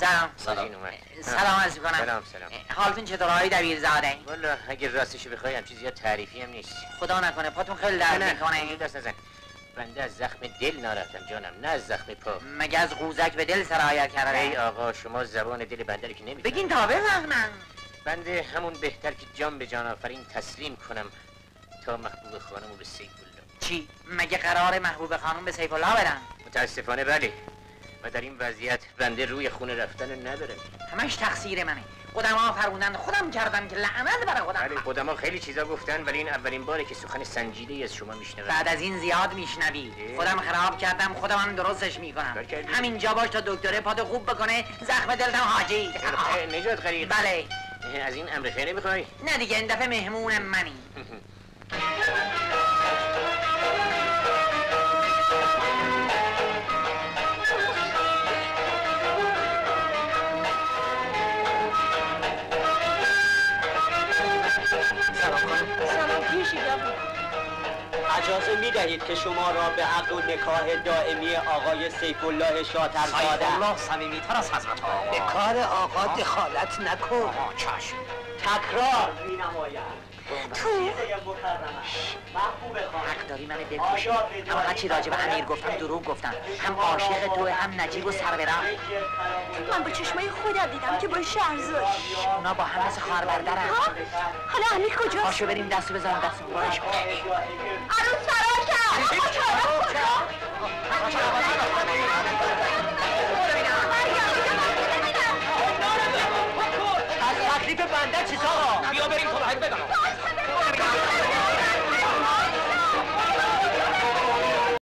سلام. سلام اومد. سلام عرض می‌کنم. سلام. حالتون چطور آقای دبیرزاده؟ والا اگه راستش بخوای همچین زیاد تعریفی هم نیست. خدا نکنه پاتون خیلی درد میکنه. نه دست نزن. بنده از زخم دل ناراحتم جانم، نه از زخم پا. مگه از قوزک به دل سرایت کرده؟ ای آقا شما زبان دل بنده رو که نمی‌فهمید. بگین تا بفهمم. بنده همون بهتر که جان به جان آفرین تسلیم کنم تا محبوب خانمو به سیف الله. چی؟ مگه قرار محبوب خانم به سیف الله برن؟ متاسفانه بله. و در این وضعیت بنده روی خونه رفتن ندارم. همش تقصیر منه. قدما فرمودن خودم کردم که لعنت برای خودم. بله قدما خیلی چیزا گفتن ولی این اولین باره که سخن سنجیده‌ای از شما میشنوم. بعد از این زیاد میشنوی. خودم خراب کردم خودم هم درستش میکنم. همینجا باش تا دکتر پاتو خوب بکنه زخم دلتم حاجی. نجات غریق. بله. از این امر خیر نمیخوای؟ نه دیگه این دفعه مهمونم منی. اجازه می‌دهید که شما را به عقد و نکاح دائمی آقای سیف الله شاترزاده سیف الله صمیمی‌تر از حضرت آقا به کار آقا دخالت نکن. چشم تکرار می‌نماید تو حق داری من بکشی. هم هرچی راجع به امیر گفتم دروغ گفتم. هم عاشق تو هم نجیب و سر برم. من با چشمای خودم دیدم که با شهرزاد اونا با هم مثل خواهر برادرن. حالا امیر کجاست؟ پاشو بریم دستو بزنم دستو. عروس فرار کرد.